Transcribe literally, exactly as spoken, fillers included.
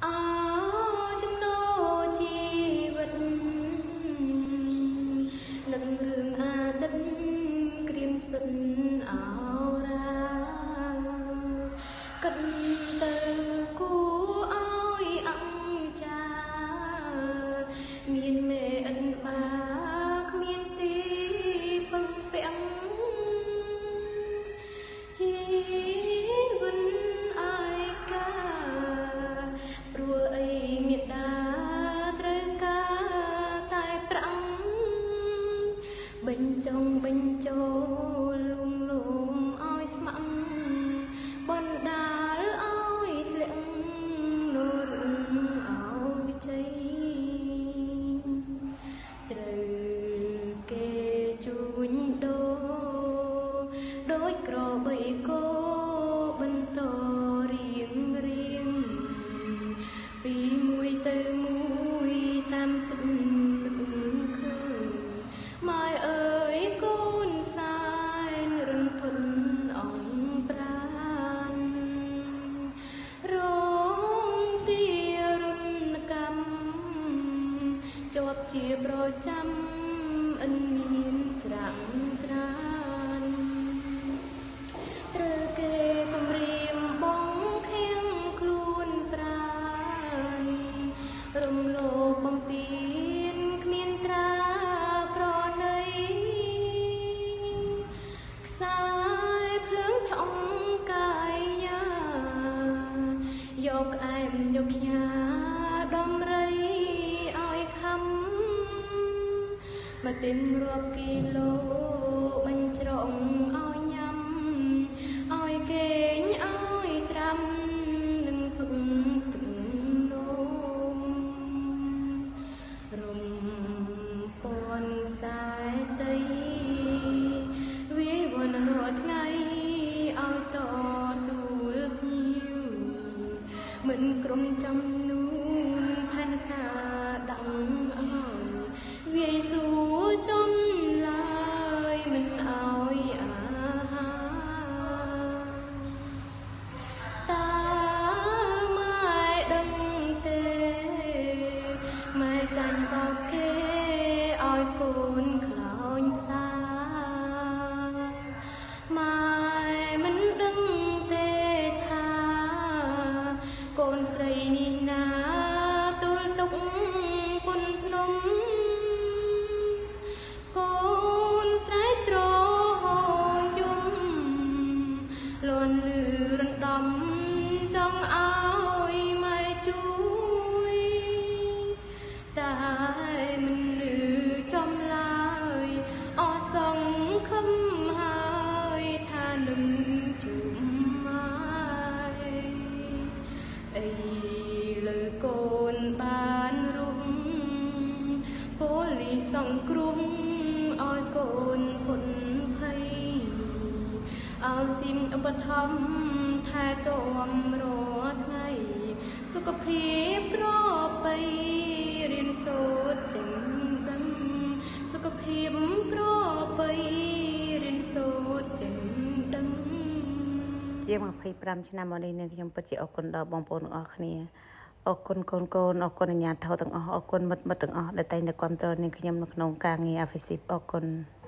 ចំនោជីវិតនឹងរឿងអាដិតក្រៀមស្វិតអោរាគិតទៅគួរឲ្យអង្គចាមានមេអិនបាគ្មានទីពឹងពាំងជីវិតអាយកាព្រោះអីមេដាត្រូវការតែប្រាំងបញ្ចុងបញ្ចូលលំលំឲ្យស្ម័គ្របណ្ដាលឲ្យធ្លាក់លោរឲ្យជ័យត្រូវគេជួញដូរដោយក្របីគោបន្តរៀងរៀងពីមួយទៅមួយតាមចិត្តនឹកឃើញម៉ែអើយកូនសែនរន្ធត់អន់ប្រាណរងទារុណកម្មជាប់ជាប្រចាំអិនមានស្រាំស្រានត្រូវគេគំរាមបងខៀងខ្លួនប្រានរំលោភបំពានគ្មានត្រាប្រណីខ្សែភ្លើងឆក់កាយយ៉ាយកអែមយកផ្ញើដំរីឲ្យខំមកទិញរាប់គីឡូបញ្ច្រងឲ្យញ៉ាំឲ្យគេងឲ្យត្រាំនឹងភឹកទឹកនោមរំពន់ខ្សែតីវាវនរាល់ថ្ងៃឲ្យតទួលភ្ញៀវមិនក្រុមចំនួនផែនការដឹងឲ្យវាយសួរចំឡើយមិនឲ្យអាហារតាម៉ែដឹងទេម៉ែចាញ់បោកគេឲ្យកូនខ្លោញផ្សាម៉ែមិនដឹងទេថាកូនស្រីនេះណាទូលទុកពុនភ្នំកូនស្រីត្រយំលន់លឺរំដំចង់ឲ្យម៉ែជួយតែមិនលឺចំឡើយអស់សង្ឃឹមហើយថានឹងជួបម៉ែអីលើកូនបានរុំប៉ូលីសសង្គ្រោះឲ្យកូនពុនភ័យឲ្យស៊ីមឧបត្ថម្ភថែទាំរាល់ថ្ងៃសុខភាពក្របីរៀនសូត្រចេញដឹងសុខភាពក្របីរៀនសូត្រចេញដឹងជាម្ភៃប្រាំឆ្នាំមកនេះនឹងខ្ញុំពិតជាអរគុណដល់បងប្អូនទាំងអស់គ្នាអរគុណកូនកូនអរគុណអាញាធិបតេយ្យទាំងអស់អរគុណមិត្តមិត្តទាំងអស់ដែលតែងតែគាំទ្រនាងខ្ញុំនៅក្នុងការងារ Afisip អរគុណ